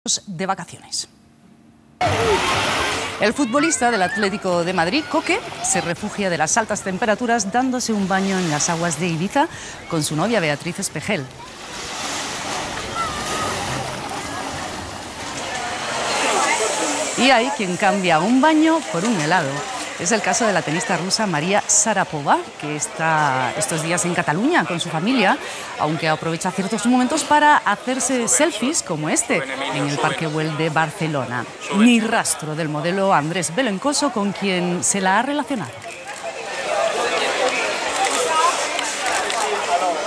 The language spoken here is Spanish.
de vacaciones. El futbolista del Atlético de Madrid, Coque, se refugia de las altas temperaturas dándose un baño en las aguas de Ibiza con su novia Beatriz Espejel. Y hay quien cambia un baño por un helado. Es el caso de la tenista rusa María Sharapova, que está estos días en Cataluña con su familia, aunque aprovecha ciertos momentos para hacerse selfies como este en el Parque Güell de Barcelona. Ni rastro del modelo Andrés Belencoso, con quien se la ha relacionado.